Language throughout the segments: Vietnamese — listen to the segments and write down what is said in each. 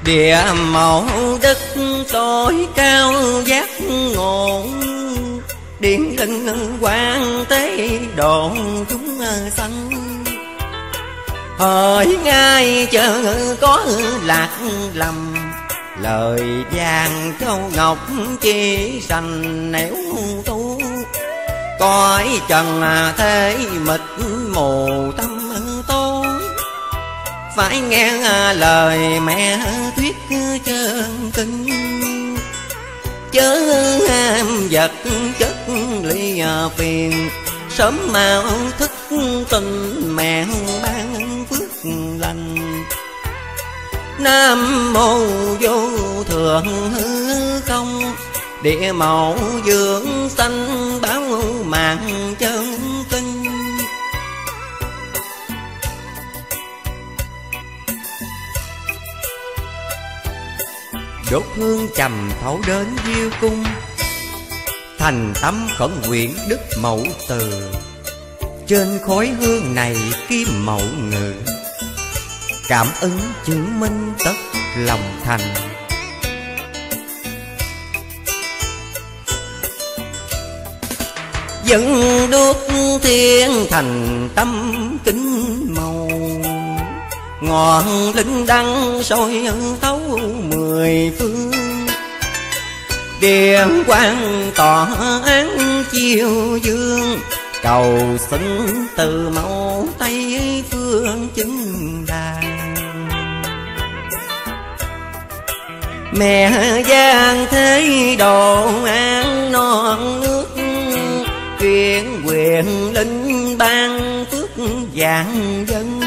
Địa mẫu đất tối cao giác ngộ, điển linh quang tế độ chúng sanh. Hỡi ngay chờ có lạc lầm, lời vàng châu ngọc chi sành nẻo tu. Cõi trần thế mịt mù tâm tối, phải nghe lời mẹ thuyết chân kinh. Chớ ham vật chất ly phiền, sớm mau thức tình mẹ ban phước lành. Nam mô vô thượng hư không, địa mẫu dưỡng sanh báo mạng chân tinh. Đốt hương trầm thấu đến diêu cung, thành tâm khẩn nguyện đức mẫu từ. Trên khói hương này kim mẫu ngự, cảm ứng chứng minh tất lòng thành. Dẫn đuốc thiên thành tâm kính màu, ngọn linh đăng soi thấu mười phương. Điện quang tỏ án chiêu dương, cầu xin từ mẫu Tây phương chứng đàn. Mẹ giang thế độ an non nước, chuyện quyền linh ban phước vạn dân.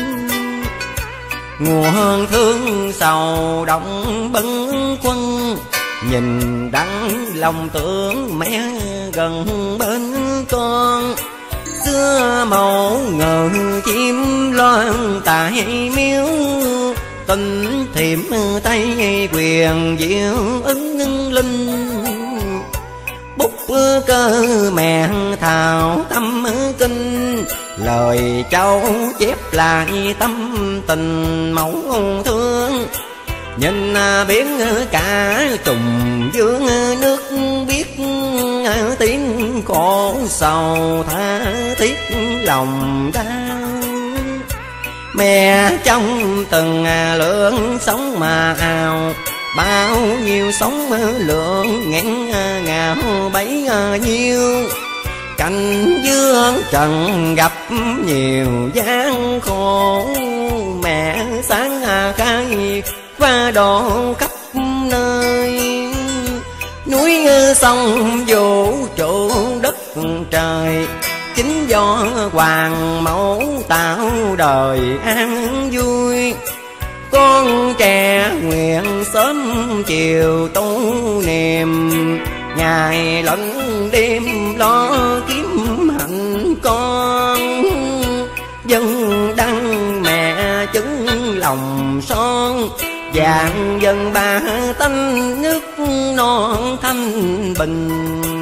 Nguồn thương sầu động bấn quân, nhìn đắng lòng tưởng mẹ gần bên con. Xưa mẫu ngờ chim loan tại miếu, tình thiểm tay quyền diệu ứng linh. Bút cơ mẹ thảo tâm kinh, lời châu chép lại tâm tình mẫu thương. Nhìn biển cả trùng dương nước, biết tiếng khổ sầu tha thiết lòng đau. Mẹ trong từng lượng sống mà ào, bao nhiêu sóng lượng ngàn ngào bấy nhiêu. Cảnh dương trần gặp nhiều gian khổ, mẹ sáng khai qua độ khắp nơi. Núi sông vũ trụ đất trời, chính do hoàng mẫu tạo đời an vui. Con trẻ nguyện sớm chiều tu niệm, ngày lẫn đêm lo kiếm hạnh con. Dân đăng mẹ chứng lòng son, vạn dân ba tánh nước non thanh bình.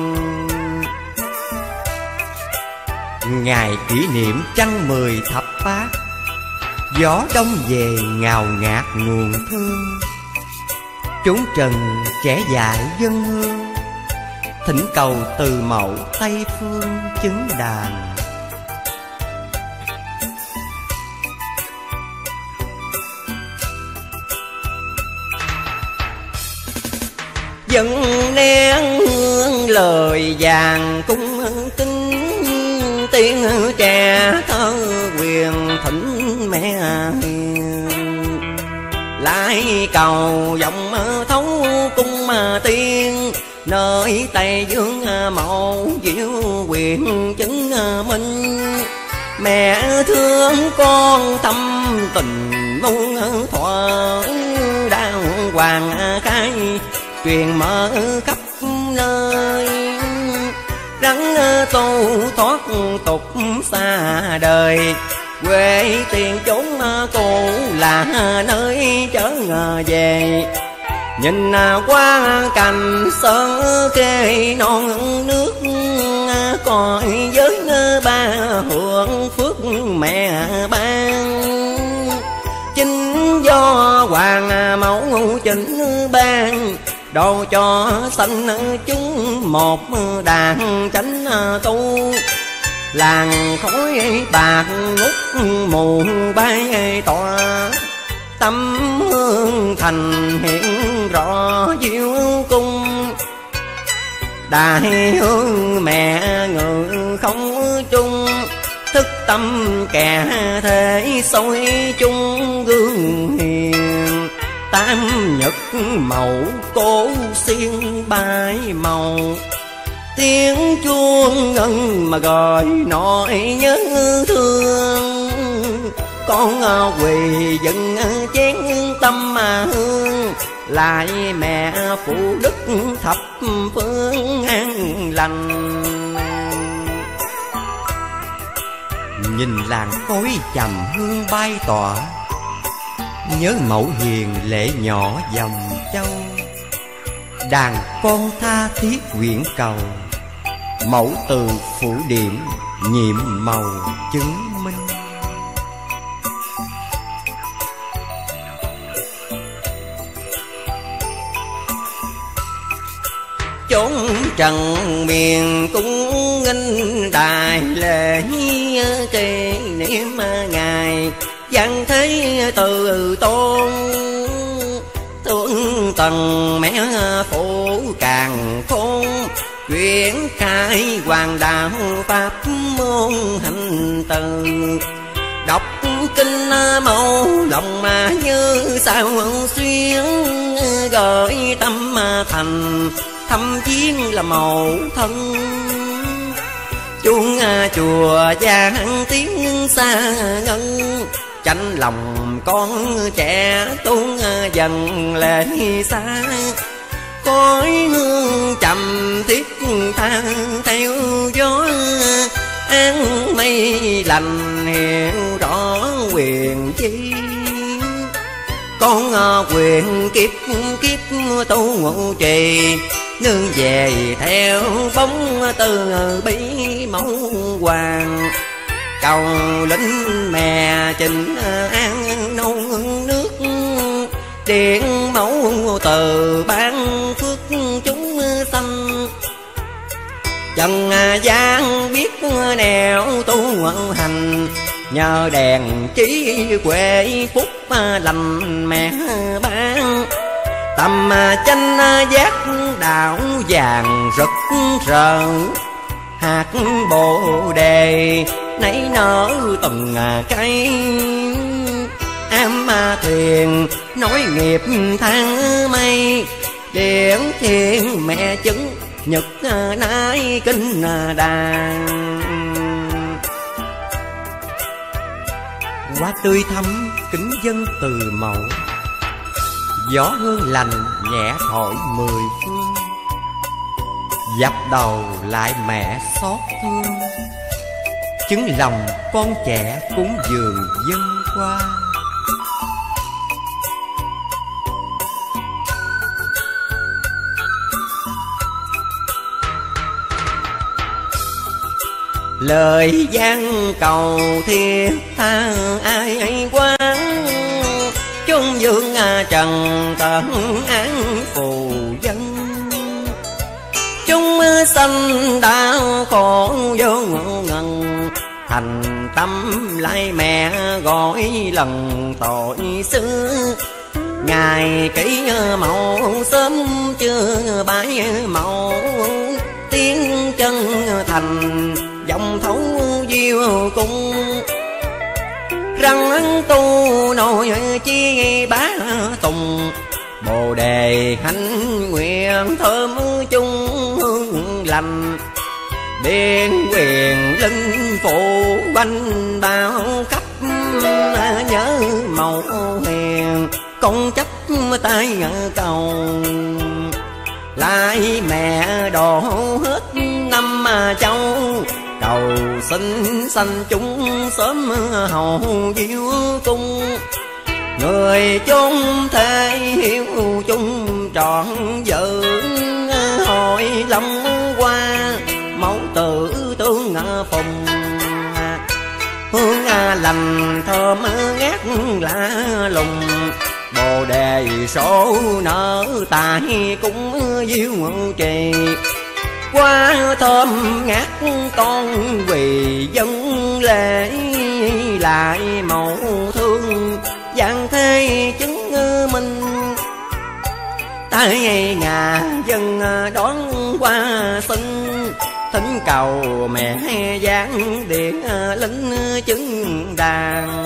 Ngày kỷ niệm trăng 10 thập phát, gió đông về ngào ngạt nguồn thương. Chúng trần trẻ dại dân hương, thỉnh cầu từ mẫu Tây phương chứng đàn. Dẫn nén hương lời vàng cung kính, tiếng trẻ thơ quyền thỉnh mẹ hiền. Lại cầu vọng thấu cung mà tiên, nơi Tây Dương mẫu diệu quyền chứng minh. Mẹ thương con thâm tình muôn thuở, đau hoàng khai truyền mở khắp nơi. Rắn tu thoát tục xa đời, quê tiền chốn cũ là nơi chớ ngờ về. Nhìn qua cành sơn kê non nước, coi với ba hưởng phước mẹ ban. Chính do hoàng mẫu chỉnh ban, đồ cho sanh chúng một đàn chánh tu. Làng khói bạc ngút mù bay tỏa, tâm hương thành hiện rõ diệu cung. Đại hương mẹ ngự không trung, thức tâm kẻ thế soi chung gương hiền. Tam nhật mẫu cố xiên bài màu, tiếng chuông ngân mà gọi nỗi nhớ thương. Con quỳ dựng chén tâm mà hương, lại mẹ phụ đức thập phương an lành. Nhìn làng khói trầm hương bay tỏa, nhớ mẫu hiền lệ nhỏ dòng châu. Đàn con tha thiết nguyện cầu, mẫu từ phủ điểm nhiệm màu chứng minh. Chốn trần miền cung nghinh đài lễ, kỷ niệm ngày văn thế từ tôn. Tướng tần mẹ phụ càng khôn, chuyển khai hoàng đạo pháp môn hành từ. Đọc kinh mẫu lòng mà như sao xuyên, gửi tâm thành thăm viếng là mẫu thân. Chuông chùa vang tiếng xa ngân, chạnh lòng con trẻ tuôn dần lệ xa. Khói hương trầm thiết tha theo gió, án mây lành hiện rõ quyền chi. Con quyền kiếp kiếp tu ngụ trì, nương về theo bóng từ bí mẫu hoàng. Cầu lính mẹ trình an nâu nước, điện mẫu từ ban phước chúng sanh. Trần gian biết nẻo tu hành, nhờ đèn trí huệ phúc lành mẹ ban. Tâm chánh giác đạo vàng rực rỡ, hạt bồ đề nảy nở từng cây. Am thuyền nói nghiệp tháng mây, điển thiên mẹ chứng nhật nái kinh đàn. Hoa tươi thắm kính dân từ mẫu, gió hương lành nhẹ thổi mười phương. Dập đầu lại mẹ xót thương, chứng lòng con trẻ cúng dường dân qua. Lời gian cầu thiết tha ai ai quán, chung dương trần tận án phù dân. Chúng sanh đau khổ vô ngần, thành tâm lại mẹ gọi lần tội xưa. Ngày kỷ mẫu sớm chưa bái mẫu, tiếng chân thành dòng thấu diêu cung. Răng tu nội chi bá tùng, bồ đề hạnh nguyện thơm chung hương lành. Điện quyền linh phụ quanh bao khắp, nhớ mẫu hiền con chấp tay cầu. Lại mẹ đồ hết năm châu, cầu xin sanh chúng sớm hầu diêu cung. Người chung thể hiếu chung trọn vững, hội long qua mẫu tử tương phùng. Hương lành thơm ngát lạ lùng, bồ bồ đề số nở tại cũng diêu trì. Qua thơm ngát con quỳ dân lễ, lại mẫu thương dạng thế chứng minh. Tại nhà dân đón qua sinh, thỉnh cầu mẹ giáng điện lính chứng đàn.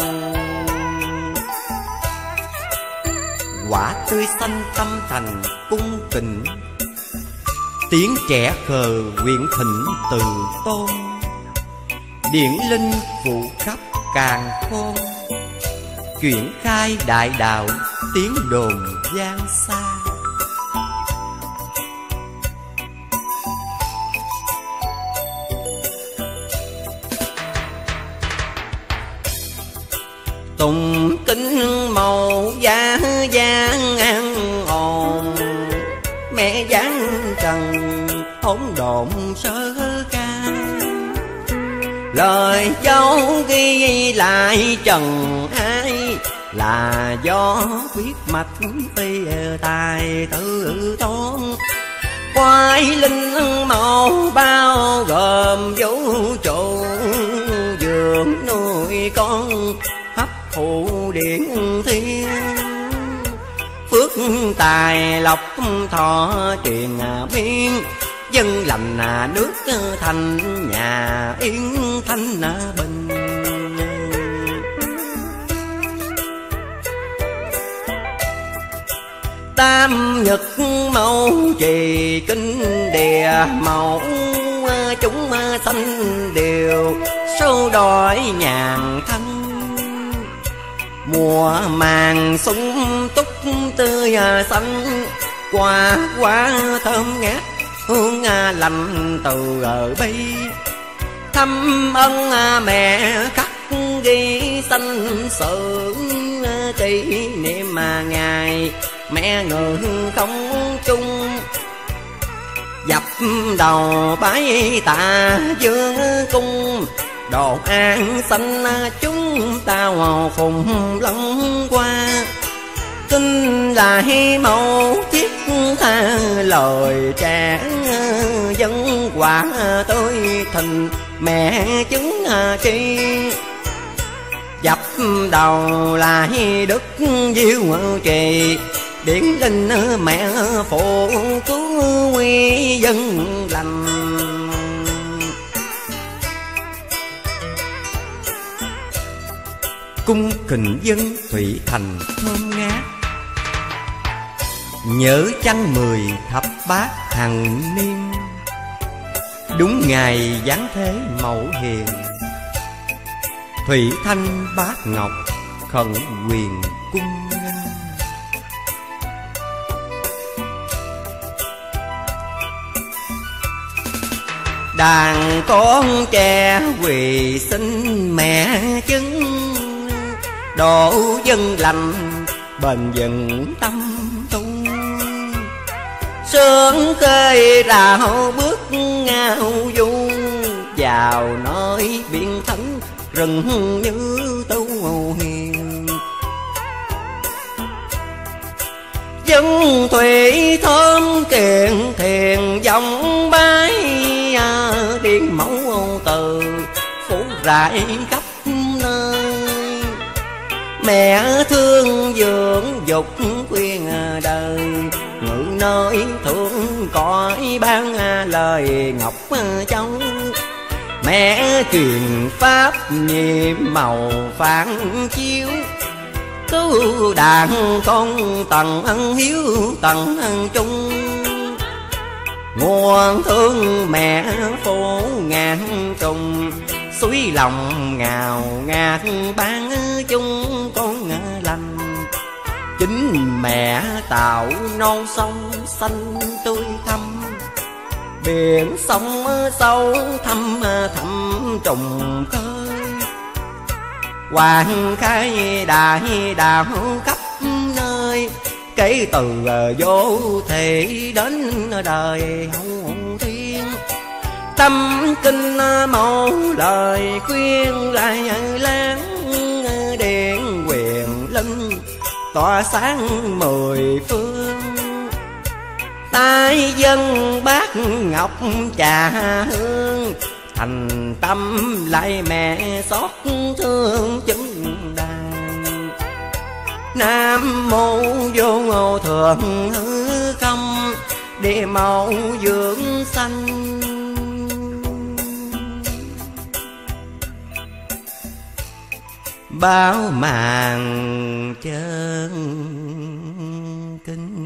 Quả tươi xanh tâm thành cung kính, tiếng trẻ khờ quyện thịnh từ tôn. Điển linh phụ khắp càn khôn, chuyển khai đại đạo tiếng đồn gian xa. Tùng kính màu giá giang an ồn, mẹ giáng trần hỗn độn sơ ca. Lời dấu ghi lại trần ai, là do quyết mạch phi tài tự tôn. Quái linh màu bao gồm vũ trụ, dường nuôi con hấp thụ điển thiên. Phước tài lộc thọ truyền biên, dân lành nước thành nhà yên thanh bình. Tam nhật mẫu trì kinh địa mẫu, chúng sanh đều sâu đói nhàn thân. Mùa màng sung túc tươi xanh, quả quả thơm ngát hương lành từ bi. Thăm ân mẹ khắc ghi sanh sự, kỷ niệm ngày mẹ người không chung. Dập đầu bái tạ dương cung, đồ an xanh chúng ta phùng lắng qua. Kinh lại mẫu thiết tha lời trẻ, dân quả tôi thình mẹ chứng tri. Dập đầu lại đức diêu trì, điển linh mẹ phụ cứu nguy dân lành. Cung kính dân thủy thành thơm ngát, nhớ chăng 10 thập bát hằng niên. Đúng ngày giáng thế mẫu hiền, thủy thanh bát ngọc khẩn quyền cung nghênh. Đàn con trẻ quỳ xin mẹ chứng, độ dân lành bền vững tâm tu. Sướng khơi rào bước ngao du, vào nơi biển thánh rừng như tu hiền. Dân thủy thơm kiện thiền dòng bái, điện mẫu từ phủ rải khắp nơi. Mẹ thương dưỡng dục khuyên đời, ngự nơi thương cõi ban lời ngọc châu. Mẹ truyền pháp nhiệm màu phản chiếu, cứu đàn con tầng ân hiếu tầng ân chung. Nguồn thương mẹ phố ngàn trùng, suối lòng ngào ngạt ban chung con lành. Chính mẹ tạo non sông xanh tươi thắm, biển sông sâu thăm thăm trùng khơi. Hoàng khai đại đạo khắp nơi, kể từ vô thể đến đời hậu thiên. Tâm kinh mẫu lời khuyên lại láng, điện quyền linh tỏa sáng mười phương. Tai dân bát ngọc trà hương, thành tâm lại mẹ xót thương chứng đàn. Nam mô vô ngô thượng hư không, địa mẫu dưỡng sanh. Bao màn chân kinh.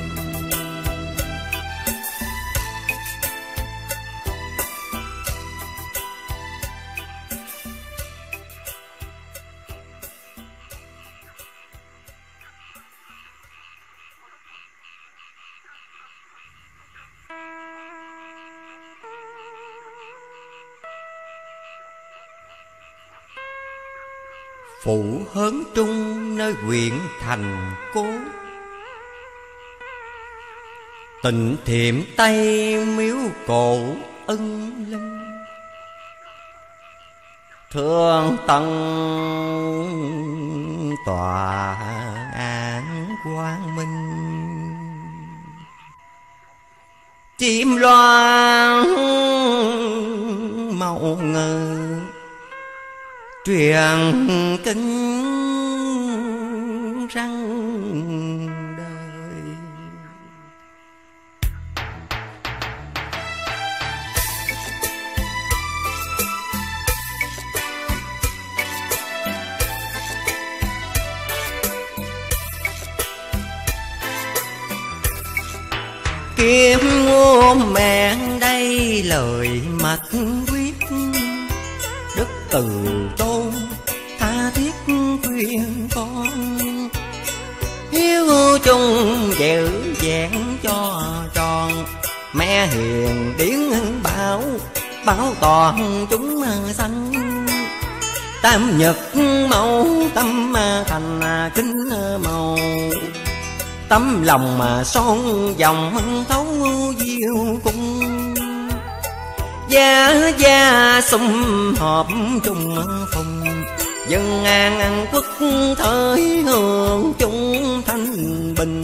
Phụ hớn trung nơi huyện thành cố, Tịnh thiệm Tây miếu cổ ân linh. Thương tận tòa án quang minh, chim loan màu ngờ truyền kinh răng đời. Kiếm ngôn mẹ đây lời mật quyết, đức từ tôn tha thiết khuyên con. Hiếu chung giữ vẹn cho tròn, mẹ hiền điển bảo bảo toàn chúng sanh. Tam nhật mẫu tâm thành kính màu, tấm lòng mà son dòng thấu diêu cung. Gia gia sum họp chung phùng, dân an quốc thời hưởng chung thanh bình.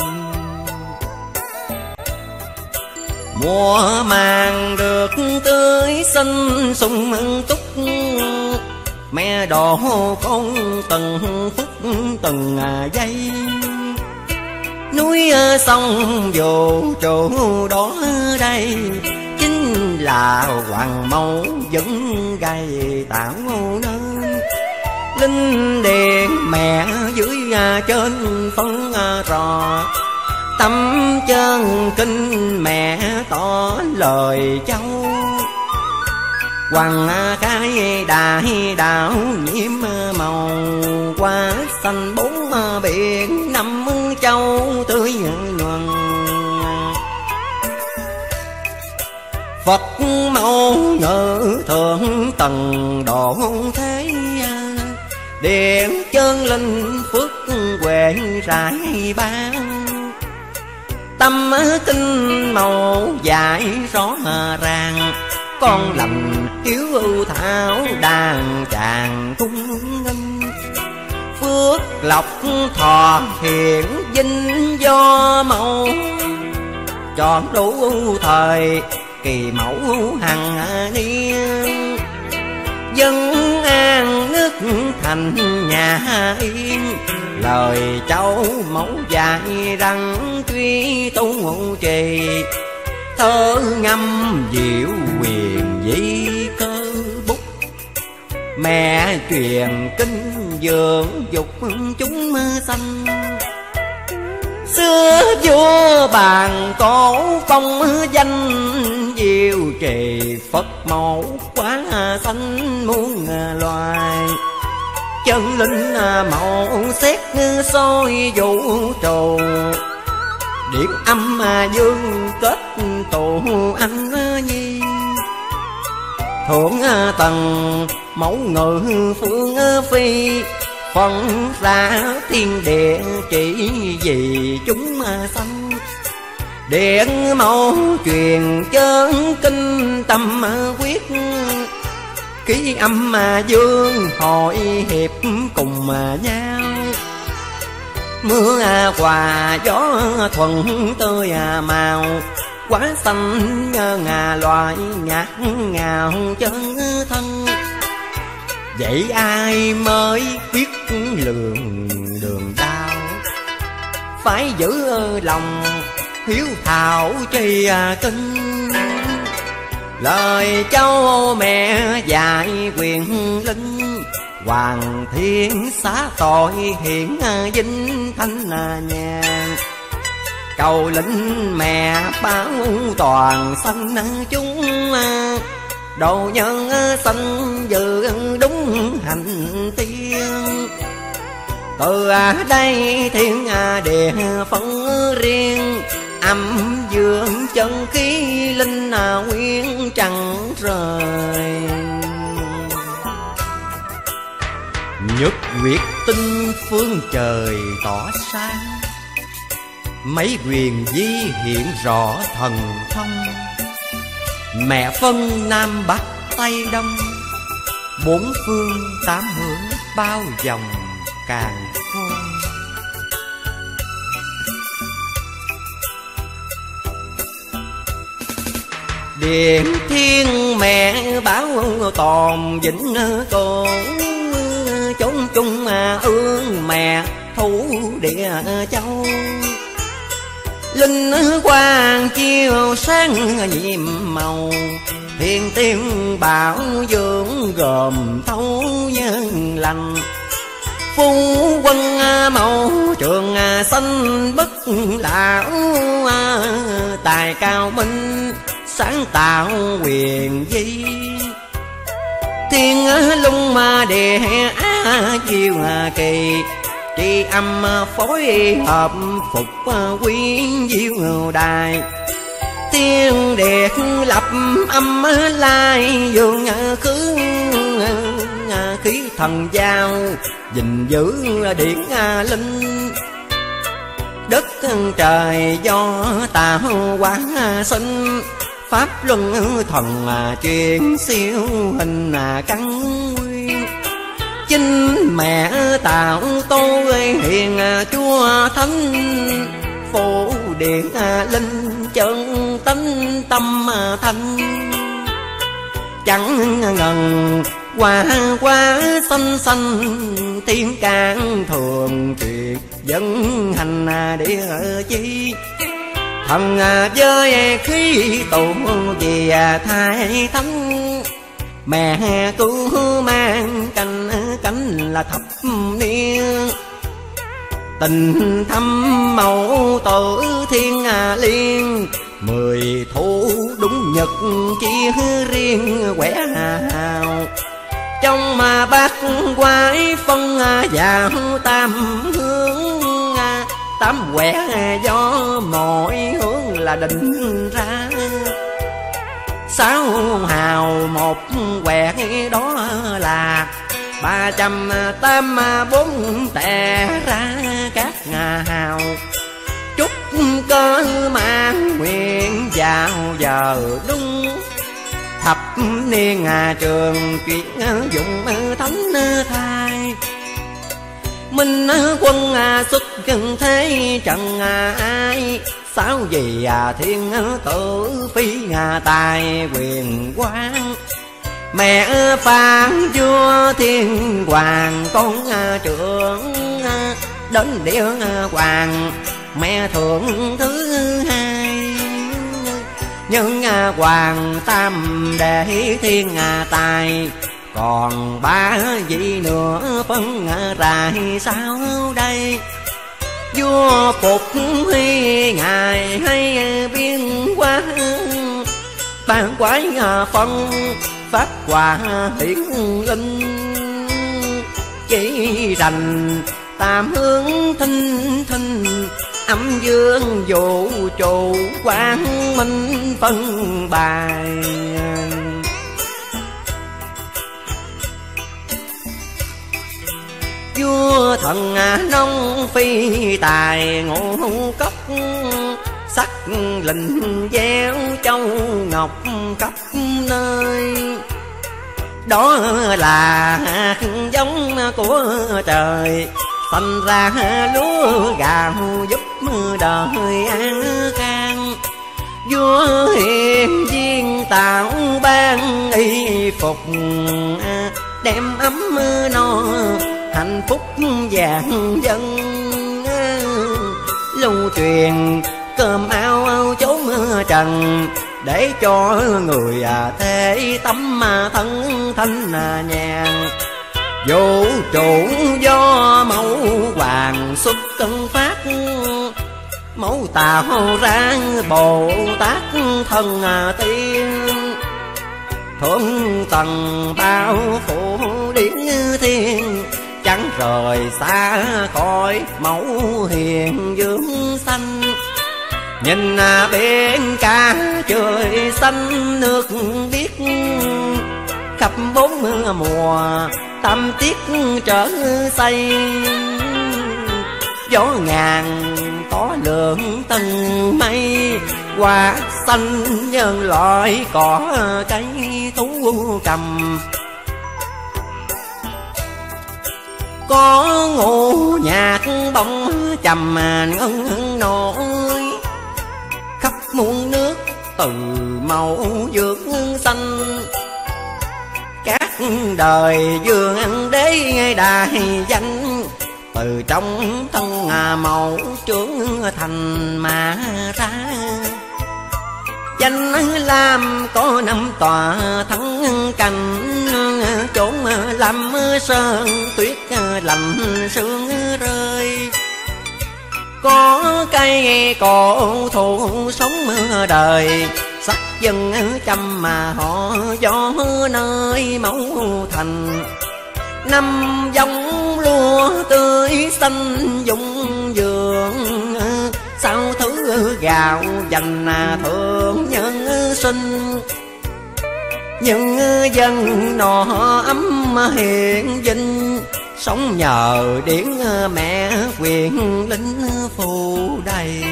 Mùa màng được tươi xinh sung túc, mẹ đổ con từng phút từng giây. Núi sông vũ trụ đó đây, chính là hoàng mẫu vẫn gây tạo nên. Linh điện mẹ dưới trên phân trò, tâm chân kinh mẹ tỏ lời châu. Hoàng khai đại đạo nhiễm màu, hoa xanh bốn biển năm châu tươi nhuần. Phật mẫu ngự thượng tầng độ thế, điện chân linh phước huệ rải ban. Tâm kinh màu dạy rõ ràng, con lành hiếu thảo đàn chàng cung nghinh. Phước lộc thọ hiện vinh do mẫu, chọn đủ thời kỳ mẫu hằng niên. Dân an nước thành nhà yên, lời cháu mẫu dạy rằng truy tu ngụ trì. Thơ ngâm diệu quyền di cơ bút, mẹ truyền kinh dưỡng dục chúng sanh. Xưa vua bàn cổ phong danh, diệu trì Phật mẫu quá sanh muôn loài. Chân linh mẫu xét soi vũ trụ, điện âm dương kết tụ anh nhi. Thượng tầng mẫu ngự phương phi, phân ra thiên địa chỉ vì chúng sanh. Điện mẫu truyền chân kinh tâm quyết, ký âm dương hội hiệp cùng nhau. Mưa quà gió thuận tươi màu, quả xanh ngà loại nhạt ngào chân thân. Vậy ai mới biết lường đường đau, phải giữ lòng hiếu thảo tri kinh. Lời cháu mẹ dạy quyền linh, hoàng thiên xá tội hiện vinh thanh nhàn. Cầu linh mẹ báo toàn sanh chúng, độ nhân sanh dự đúng hành tiên. Từ đây thiên địa phân riêng, âm dương chân khí linh nguyên trăng rời. Nhật nguyệt tinh phương trời tỏ sáng, mấy quyền di hiện rõ thần thông. Mẹ phân nam bắc tây đông, bốn phương tám hướng bao vòng càn khôn. Điện thiên mẹ báo toàn vĩnh côn, chốn chung ương mẹ thủ địa châu. Linh quang chiếu sáng nhiệm màu, thiên tiên bảo dưỡng gồm thấu nhân lành. Phu quân mẫu trường xanh bất lão, tài cao minh sáng tạo quyền di. Thiên lung địa chiều kỳ, tri âm phối hợp phục quyến diệu đài. Tiên điệt lập âm lai dương khứ, khí thần giao gìn giữ điển linh. Đất trời do tạo hóa sinh, pháp luân thần truyền siêu hình căn nguyên. Chính mẹ tạo tôi hiền chúa thánh, phổ điện linh chân tánh tâm thanh. Chẳng ngần qua qua xanh xanh, thiên can thường truyền dân hành địa chi. Thần với khí tụ vì thai thánh, mẹ cứu mang canh cánh là thập niên. Tình thâm mẫu tử thiên liên, mười thu đúng nhật chia riêng quẻ hào. Trong mà bát quái phân vào tam hướng, tám quẻ do mọi hướng là định ra. Sáu hào một quẻ đó là 384 tè ra các hào. Chúc cơ mang nguyện vào giờ đúng, thập niên trường chuyển dụng thánh thai. Minh quân xuất chân thế trần ai, sáu gì thiên tử phi tài quyền quang. Mẹ phan vua thiên hoàng con trưởng, đến địa hoàng mẹ thượng thứ hai. Nhưng hoàng tam đệ thiên tài, còn ba vị nữa phân rải sao đây. Vua Phục Huy ngài hay biên hóa, ban quái phân pháp hòa hiển linh. Chỉ rành tam hướng thinh thinh, âm dương vũ trụ quang minh phân bài. Vua thần nông phi tài ngũ cốc, sắc lình gieo châu ngọc khắp nơi. Đó là hạt giống của trời, sanh ra lúa gạo giúp đời an khang. Vua hiền viên tạo ban y phục, đem ấm no hạnh phúc vạn dân. Lưu truyền cơm áo chốn trần, để cho người thế tâm thân thanh nhàn. Vũ trụ do mẫu hoàng xuất cân phát, mẫu tạo ra Bồ Tát thân tiên. Thượng tầng bao phủ điển thiên, chẳng rời xa khỏi mẫu hiền dương xanh. Nhìn biển cả trời xanh nước biếc, khắp bốn mùa tâm tiết trở say. Gió ngàn có lượng tầng mây, hoa xanh nhân loại cỏ cây thú cầm. Có ngũ nhạc bóng trầm ngân nổi, khắp muôn nước từ màu dương xanh. Các đời dương ăn đế đại danh, từ trong thân màu trưởng thành mà ra. Danh lam có năm tòa thắng cành, chốn lâm sơn tuyết lạnh sương rơi. Có cây cổ thụ sống đời, sắc dân chăm mà họ gió nơi mẫu thành. Năm giống lúa tươi xanh dụng vườn, sao thứ gạo dành thượng nhân sinh. Nhưng dân nọ ấm hiện vinh, sống nhờ điển mẹ quyền linh phù đầy.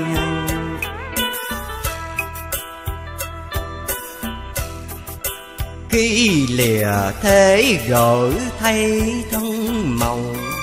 Khi lìa thế gửi thay thân màu,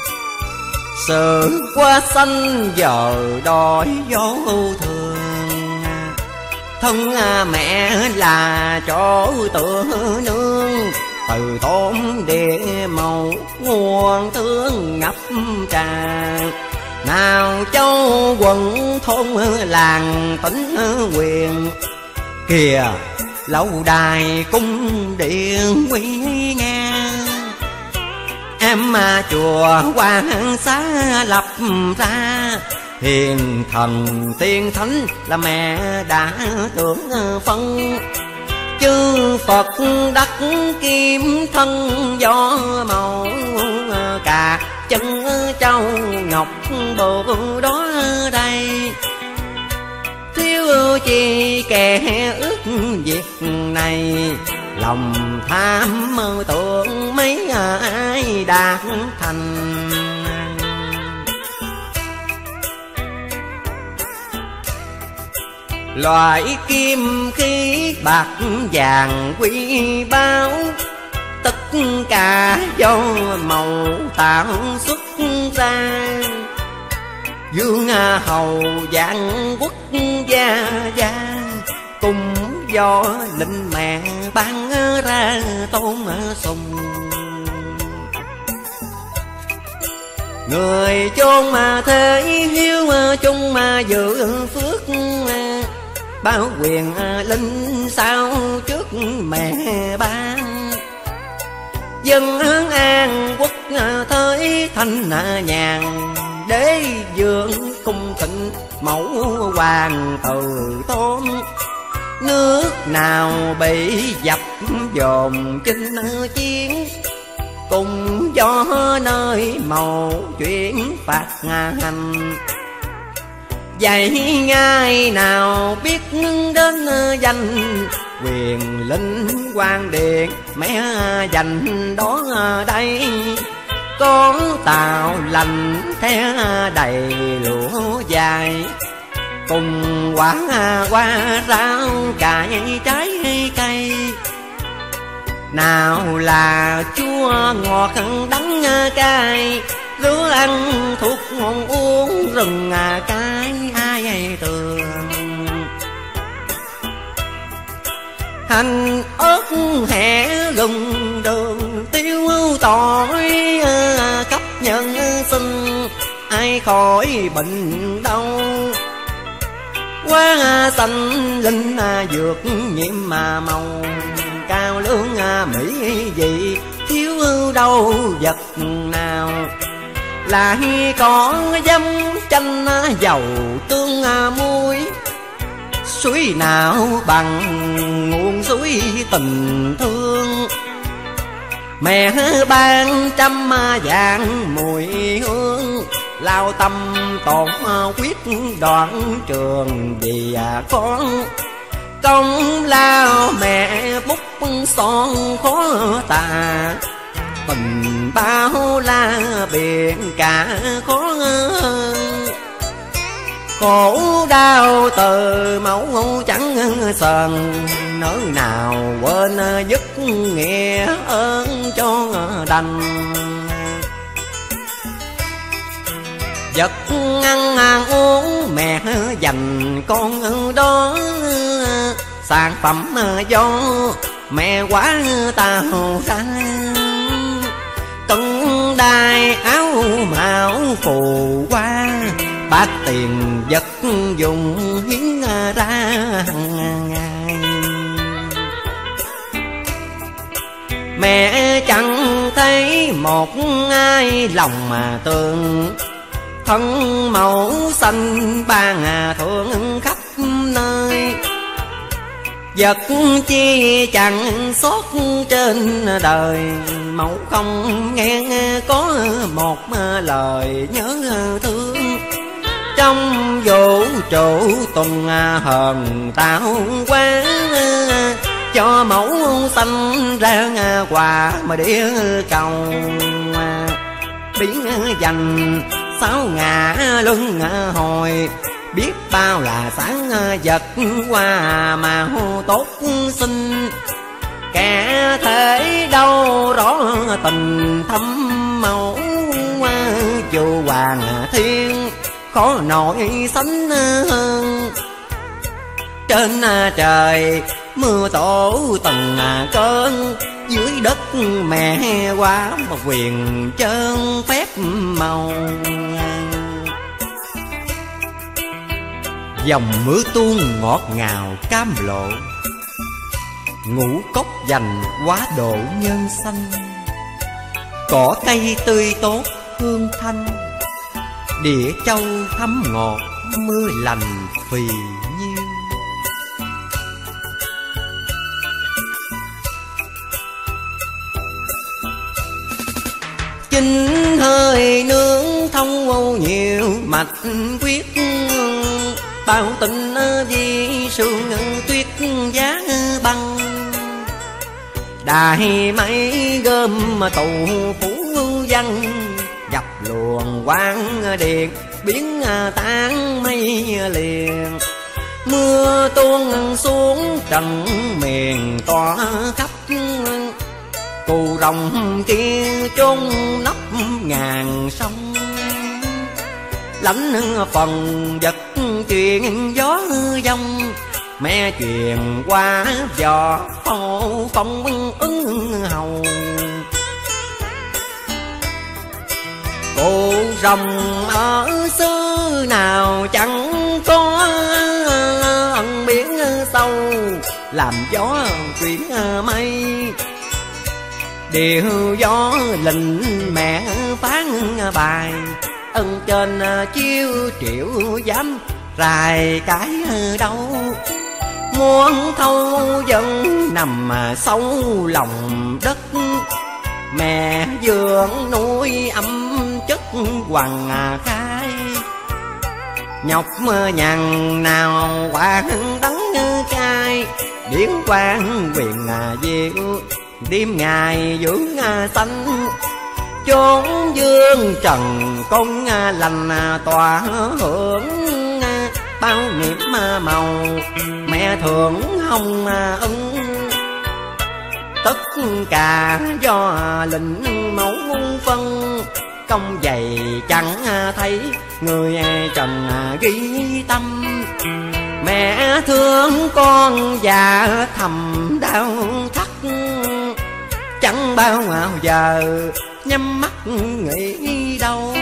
sự qua xanh giờ đói dấu thường. Thân mẹ là chỗ tựa nương, từ tôn địa màu nguồn thương ngập tràn. Nào châu quận thôn làng tỉnh quyền, kìa lâu đài cung điện nguy nga. Em mà chùa Hoàng Xá lập ra, hiền thần tiên thánh là mẹ đã tưởng phân. Chư Phật đắc kim thân gió màu, cả chân châu ngọc bộ đó đây. Thiếu chi kẻ ước việc này, lòng tham mơ tưởng mấy ai đạt thành. Loại kim khí bạc vàng quý báu, tất cả do màu tạo xuất ra. Dương hầu vạn quốc gia gia, cùng do linh mẹ ban ra tôn sùng. Người chôn mà thế hiếu chung mà dự phước, bao quyền linh sao trước mẹ ban. Dân an quốc thới thanh nhàn, đế dương cung thịnh mẫu hoàng từ tôn. Nước nào bị dập dồn chinh chiến, cùng gió nơi màu chuyển phạt hành. Vậy ngày nào biết đến danh, quyền linh quan điện mẹ dành đó đây. Con tàu lành the đầy lúa dài, cùng quả hoa rau cải trái cây. Nào là chua ngọt đắng cay, lứa ăn thuốc ngon uống rừng cái ai tường. Hành ớt hẹ gừng đường tiêu tỏi cấp nhân sinh ai khỏi bệnh đau. Hoa xanh linh dược nhiễm mà màu cao lương mỹ vị thiếu đâu vật nào. Lại có dâm chanh dầu tương muối suối nào bằng nguồn suối tình thương. Mẹ ban trăm vàng mùi hương lao tâm tổn quyết đoạn trường vì con. Công lao mẹ bút son khó tả tình bao la biển cả khó hơn. Khổ đau từ máu trắng sờn nỡ nào quên dứt nghĩa ơn cho đành. Vật ăn uống mẹ dành con đó sản phẩm do mẹ quá tao ra. Cân đai áo mão phù hoa bát tiền vật dùng hiến ra hàng ngày. Mẹ chẳng thấy một ai lòng mà tương thân mẫu xanh ban thượng khắp nơi. Vật chi chẳng xót trên đời mẫu không nghe có một lời nhớ thương. Trong vũ trụ tuần hờn tạo quá cho mẫu xanh ra quà mà đĩa cầu biến dành sáu ngã luân hồi. Biết bao là sáng vật qua mà tốt xinh kẻ thể đâu rõ tình thâm mẫu. Dù hoàng thiên khó nổi sánh hơn trên trời mưa tổ từng cơn. Dưới đất mẹ qua một quyền trơn phép màu. Dòng mưa tuôn ngọt ngào cam lộ ngũ cốc dành quá độ nhân xanh. Cỏ cây tươi tốt hương thanh địa châu thắm ngọt mưa lành phì nhiêu. Chính hơi nướng thông nhiều mạch quyết bao tình vì sương tuyết giá băng. Đại mấy gom tù phủ văn dập luồng quang điện biến tan mây liền. Mưa tuôn xuống trần miền tỏa khắp cù rồng kia chôn nấp ngàn sông. Lãnh phần vật chuyện gió dông mẹ truyền qua giò phô phong ứng hầu. Cụ rồng ở xứ nào chẳng có ẩn biển sâu làm gió chuyển mây. Điều gió lệnh mẹ phán bài ân trên chiêu triệu dám rài cái đâu. Muốn thâu dân nằm sâu lòng đất mẹ dưỡng nuôi âm chất hoàng khai. Nhọc nhằn nào quang đắng cay điển quang quyền diệu đêm ngày dưỡng xanh. Chốn dương trần con lành tỏa hưởng bao niệm màu mẹ thượng hồng ân. Tất cả do lệnh mẫu phân công dày chẳng thấy người trần ghi tâm. Mẹ thương con và thầm đau thắt, chẳng bao giờ nhắm mắt nghĩ đâu.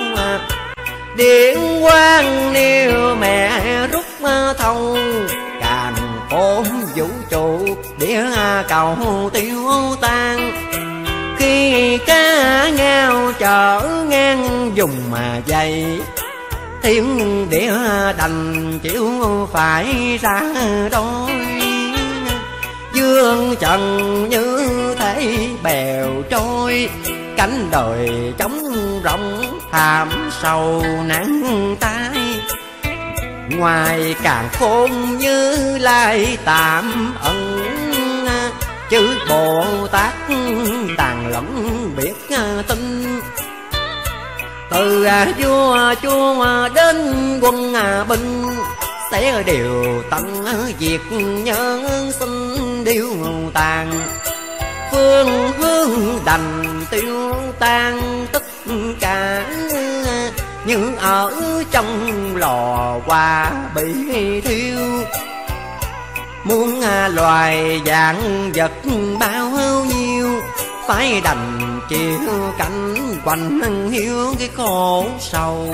Điện quang nếu mẹ rút thông, càng khôn vũ trụ đĩa cầu tiêu tan. Khi cá ngao chở ngang dùng mà dày, thiên địa đành chịu phải ra đôi. Dương trần như thế bèo trôi, cánh đời trống rỗng thảm sầu nắng tai. Ngoài càng khôn Như Lai tạm ẩn, chữ Bồ Tát tàn lẫn biết tin. Từ vua chúa đến quân binh, sẽ đều tận diệt nhân sinh điêu tàn. Phương hướng đành tiêu tan tất cả, như ở trong lò hoa bị thiêu. Muôn loài dạng vật bao nhiêu, phải đành chịu cảnh quạnh hiu cái khổ sầu.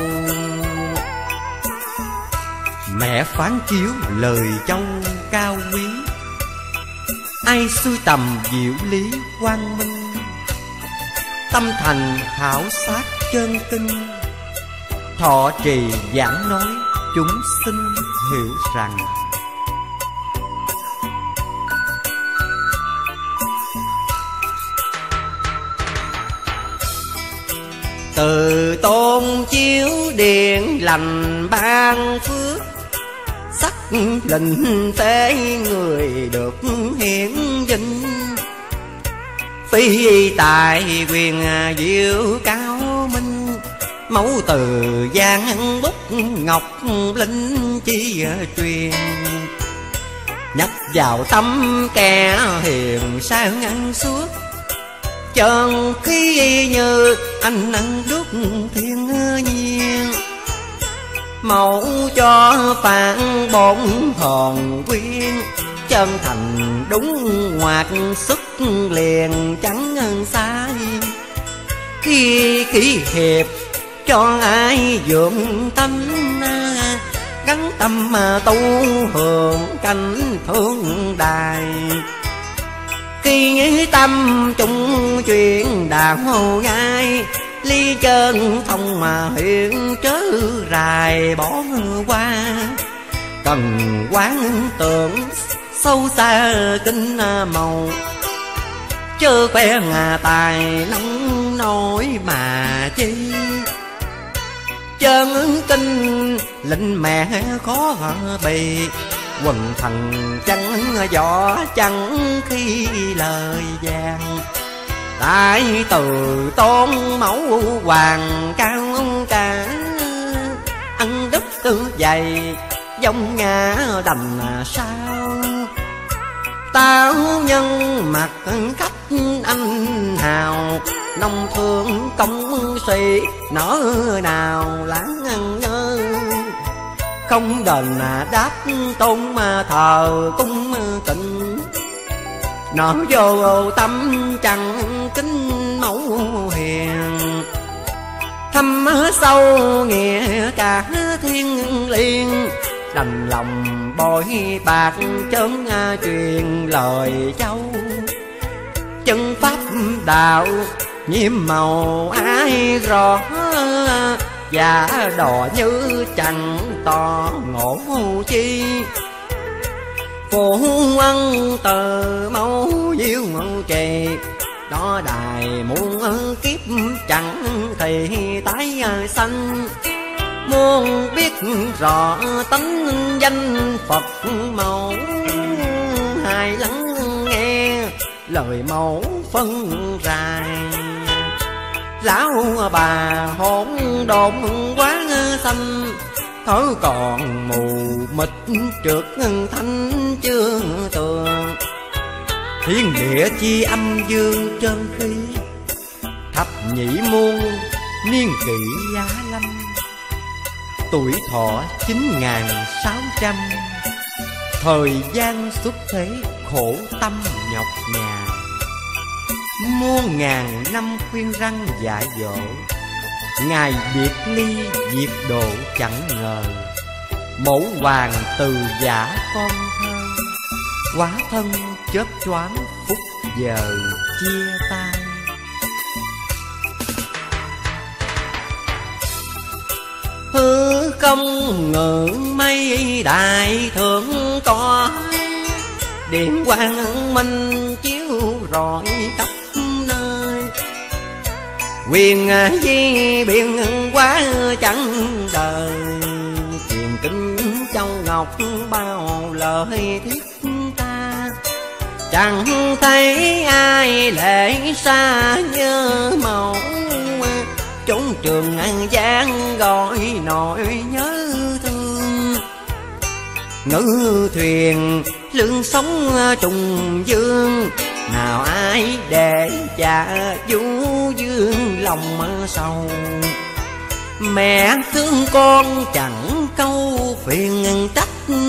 Mẹ phán chiếu lời châu cao quý, ai sưu tầm diệu lý quang minh. Tâm thành khảo sát chân kinh, thọ trì giảng nói chúng sinh hiểu rằng. Từ tôn chiếu điện lành ban phước, sắc lệnh tế người được hiển vinh. Phi tài quyền diệu cao minh, mẫu từ giang bút ngọc linh chi truyền. Nhập vào tâm kẻ hiền sang ăn suốt, chân khí như anh ăn đúc thiên nhiên. Mẫu cho phản bổn hồn quyên, chân thành đúng ngoạt xuất liền chẳng sai. Khi kỷ hiệp cho ai dưỡng tâm, gắn tâm tu hưởng cảnh thương đài. Khi tâm chung chuyện đạo nhai, ly chân thông mà hiện trớ rài bỏ qua. Cần quán tưởng sâu xa kinh màu, chớ khoe tài nông nổi mà chi. Chân kinh lệnh mẹ khó bì, quần thần chẳng võ chẳng khi lời vàng. Tại từ tôn mẫu hoàng cao cả, ăn đức tư dày dòng ngã đành sao. Tao nhân mặt khách anh hào, nông thương công sĩ nỡ nào lãng nhớ. Không đền đáp tôn thờ cung tịnh, nở vô tâm chẳng kính mẫu hiền. Thâm sâu nghĩa cả thiên liêng, đành lòng bội bạc chớn truyền lời châu. Chân pháp đạo nhiễm màu ai rõ, và đò như chẳng tỏ ngộ chi. Phụ ân từ mẫu diêu ngân trì, đó đài muôn kiếp chẳng thì tái sanh. Muốn biết rõ tánh danh Phật mẫu, hãy lắng nghe lời mẫu phân rài. Lão bà hỗn độn quá xanh, thở còn mù mịt trượt thanh chưa tường. Thiên địa chi âm dương trơn khí, thập nhị muôn niên kỷ Giá Lâm, tuổi thọ 9600. Thời gian xuất thế khổ tâm nhọc nhằn, muôn ngàn năm khuyên răn dạy dỗ. Ngày biệt ly diệt độ chẳng ngờ, mẫu hoàng từ giả con thơ. Quá thân chớp choáng phút giờ chia tay. Hư không ngự mây đại thượng tọa, điện quang minh chiếu rọi khắp nơi. Quyền di biện quá chẳng đời, truyền kinh châu ngọc bao lời thiết ta. Chẳng thấy ai lệ xa như mẫu, chốn trường an giang gọi nỗi nhớ thương. Ngự thuyền lương sống trùng dương, nào ai để cha du dương lòng sầu. Mẹ thương con chẳng câu phiền trách,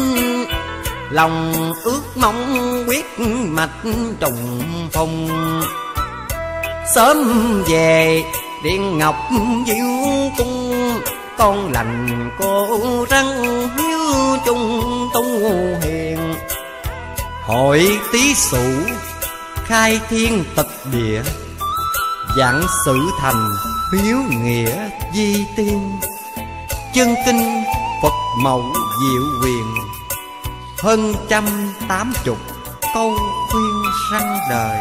lòng ước mong quyết mạch trùng phùng. Sớm về Điện Ngọc Diệu Cung, con lành cô răng hiếu chung tu hiền. Hội Tý Sửu khai thiên tịch địa, giảng sử thành hiếu nghĩa di tiên. Chân kinh Phật mẫu diệu quyền, hơn 180 câu khuyên răng đời.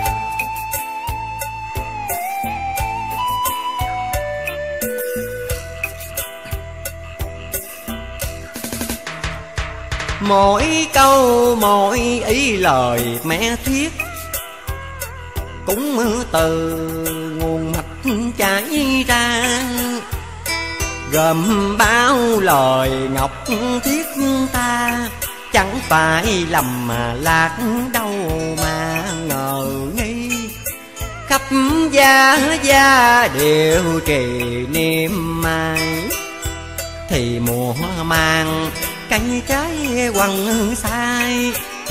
Mỗi câu mỗi ý lời mẹ thiết, cũng từ nguồn mạch chảy ra. Gồm bao lời ngọc thiết ta, chẳng phải lầm mà lạc đâu mà ngờ nghi. Khắp gia gia đều trì niệm mai, thì mùa màng cánh trái quăng sai.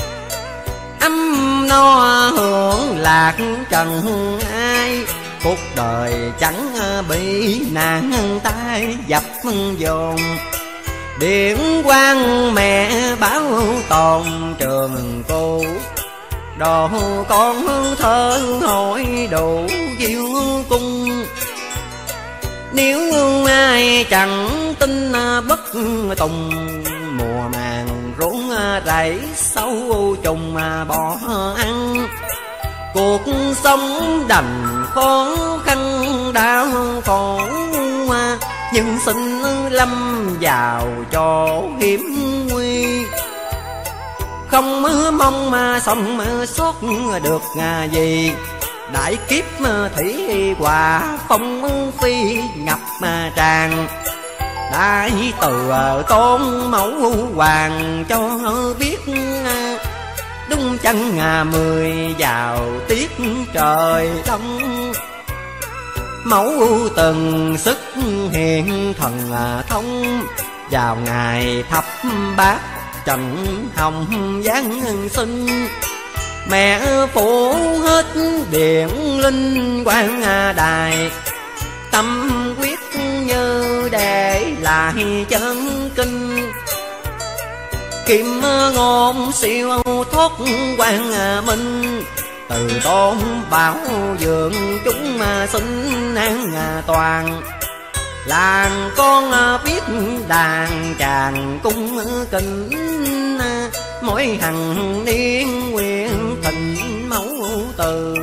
Ấm no hưởng lạc trần ai, cuộc đời chẳng bị nạn tai dập dồn. Điển quang mẹ báo tồn trường cũ, đồ con thơ hỏi đủ diệu cung. Nếu ai chẳng tin bất tùng, mùa màng ruộng rẫy sâu trùng bỏ ăn. Cuộc sống đành khó khăn đau khổ, nhưng xin lâm vào chỗ hiểm nguy. Không mong mà sống sót được gì, đại kiếp thủy hòa phong phi ngập tràn. Đại từ tôn mẫu hoàng cho biết, đúng chân 10 vào tiết trời đông. Mẫu từng sức hiện thần thông, vào ngày thập bát trần hồng giáng sinh. Mẹ phủ hết điện linh quan đài, tâm quyết như để lại chân kinh. Kim ngôn siêu thoát quang minh, từ tôn bảo dưỡng chúng sinh an toàn. Làng con biết đàn chàng cung kính, mỗi hằng niên nguyện thịnh mẫu từ.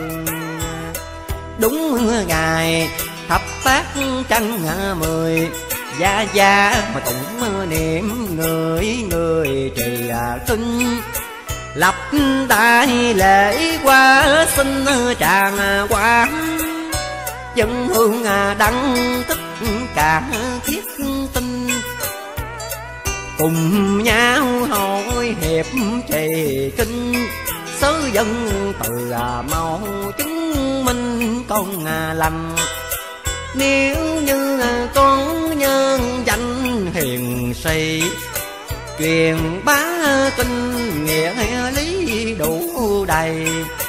Đúng ngày thập bát trăng 10, gia gia mà cũng niệm người người trì kinh. Lập đại lễ qua xin tràng quán, dân hương đăng tất cả thiết tinh. Cùng nhau hội hiệp trì kinh, sớ dân từ mau chứng minh con lành. Nếu như con nhân danh hiền sĩ, truyền bá kinh nghĩa lý đủ đầy.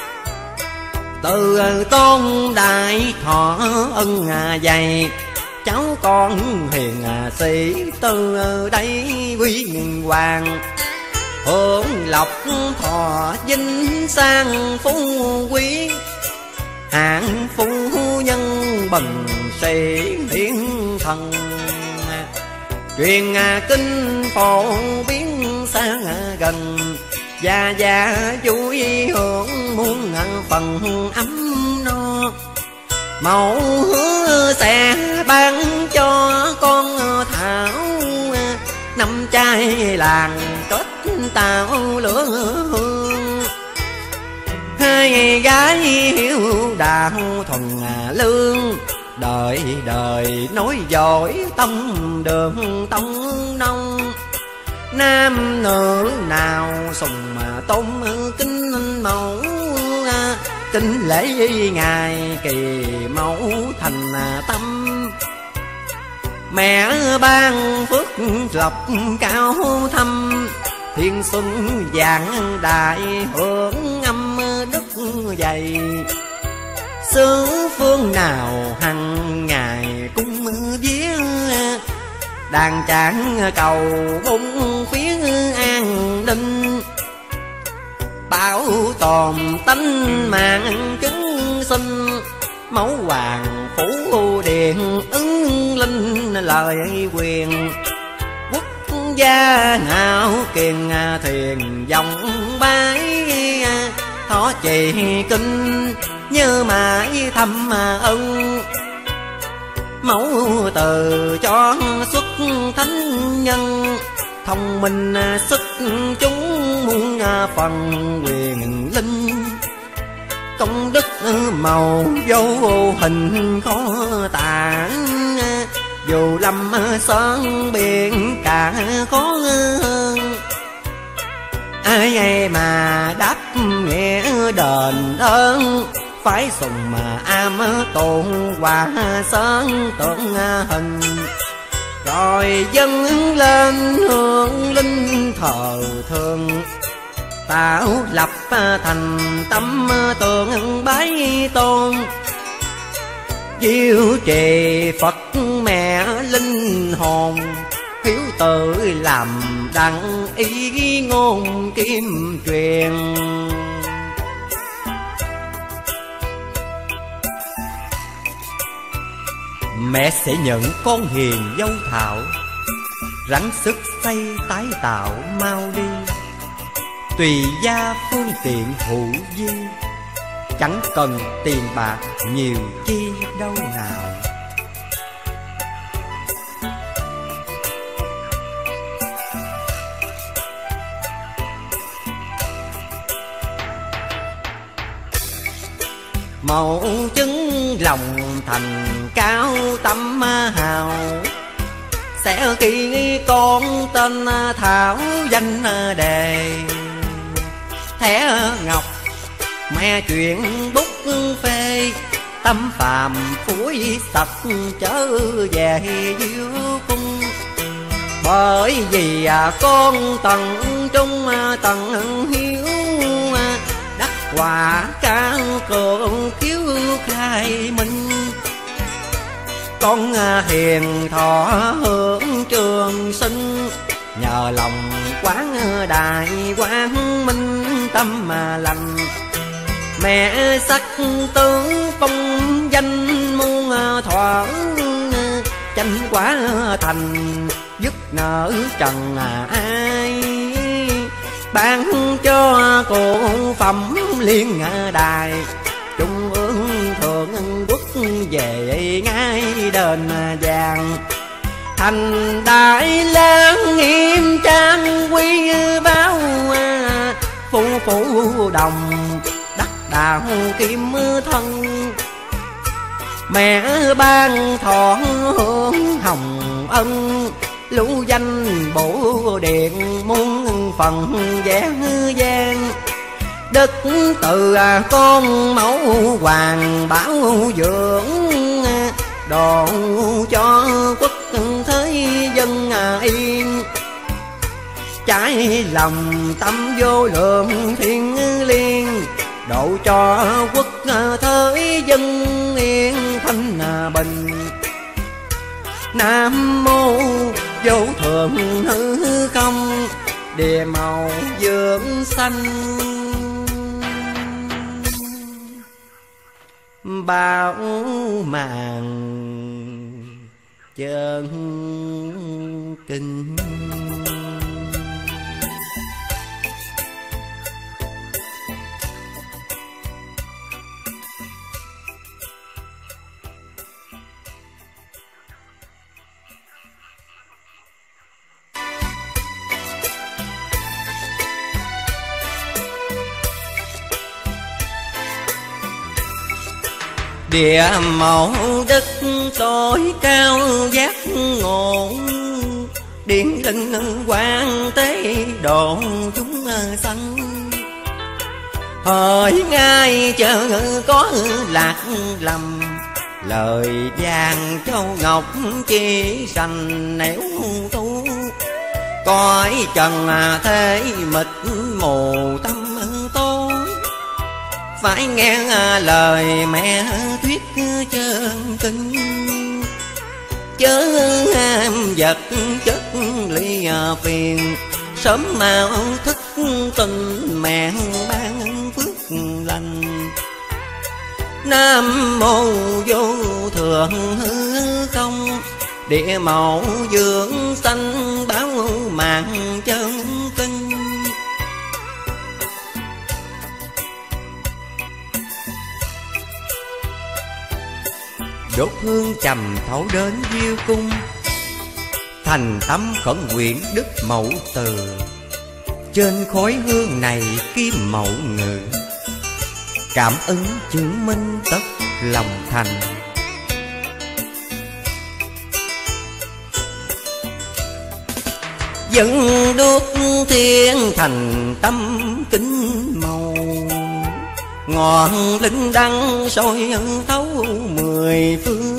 Từ tôn đại thọ ân dày, cháu con hiền sĩ từ đây quy hoàng. Hưởng lộc thọ vinh sang phú quý, hạng phu nhân bần sĩ hiển thần. Truyền kinh phổ biến xa gần, gia vui hưởng muôn phần ấm no. Mẫu hứa sẽ ban cho con Thảo, năm trai làng kết tạo lửa hương. Hai gái hiếu đạo thuần lương, đời đời nối dõi tông đường tông nông. Nam nữ nào sùng tôn kính mẫu, kính lễ ngài kỳ mẫu thành tâm. Mẹ ban phước lộc cao thâm, thiên xuân vạn đại hưởng âm đức dày. Xứ phương nào hằng ngày cung vía, đàn trạng cầu bốn phía an ninh. Bảo tồn tánh mạng chứng sinh, mẫu hoàng phủ điện ứng linh lời quyền. Quốc gia nào kiền thuyền dòng bái, thọ trì kinh như mãi thăm ân. Mẫu từ cho xuất thánh nhân, thông minh sức chúng muôn phần quyền linh. Công đức màu vô hình khó tả, dù lâm sơn biển cả khó hơn. Ai mà đáp nghĩa đền ơn, phải sùng mà am tôn hòa sơn tượng hình. Rồi dâng lên hương linh thờ thường, tạo lập thành tâm tượng bái tôn. Diệu trì Phật mẹ linh hồn, hiếu tự làm đặng ý ngôn kim truyền. Mẹ sẽ nhận con hiền dâu Thảo, ráng sức xây tái tạo mau đi. Tùy gia phương tiện hữu vi, chẳng cần tiền bạc nhiều chi đâu nào. Mẫu chứng lòng thành cao tâm hào, sẽ ghi con tên Thảo danh đề. Thẻ ngọc mẹ chuyện bút phê, tâm phàm phủi sạch trở về diêu cung. Bởi vì con tận trung tận hiếu, đắc quả cao cường khiếu khai minh. Con hiền thọ hưởng trường sinh, nhờ lòng quán đại quang minh tâm mà lành. Mẹ sắc tướng phong danh muôn thoảng, chánh quả thành dứt nợ trần ai. Ban cho cổ phẩm liên đài, trung ương thượng quốc về ngay đền vàng. Thành Đại Lang nghiêm trang quý báo, phu phụ đồng đắc đạo kim thân. Mẹ ban thọ hương hồng ân, lũ danh bổ điện muôn phần vẽ gian. Đức từ con mẫu hoàng bảo dưỡng, độ cho quốc thế dân yên. Trái lòng tâm vô lượng thiên liêng, độ cho quốc thế dân yên thanh bình. Nam mô vô thượng hư không, địa màu dưỡng xanh. Bảo màng chân kinh. Địa mẫu đất tối cao giác ngộ, điển linh quang tế độ chúng sanh. Hỡi ngay chờ có lạc lầm, lời vàng châu ngọc chỉ sành nẻo tu. Cõi trần thế mịt mù tâm tối, phải nghe lời mẹ thuyết chân kinh. Chớ ham vật chất ly phiền, sớm mau thức tình mẹ ban phước lành. Nam mô vô thượng hư không, địa mẫu dưỡng sanh báo mạng chân kinh. Đốt hương trầm thấu đến diêu cung, thành tâm khẩn nguyện đức mẫu từ. Trên khói hương này kim mẫu ngự, cảm ứng chứng minh tất lòng thành. Dẫn đuốc thiên thành tâm kính màu, ngọn linh đăng soi thấu mười phương.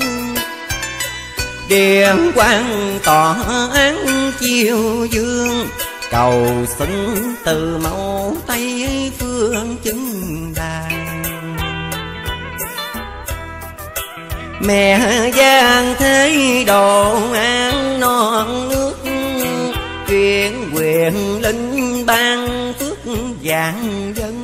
Điện quang tỏ án chiêu dương, cầu xin từ mẫu tây phương chứng đàn. Mẹ giang thế độ an non nước, chuyện quyền linh ban phước vạn dân.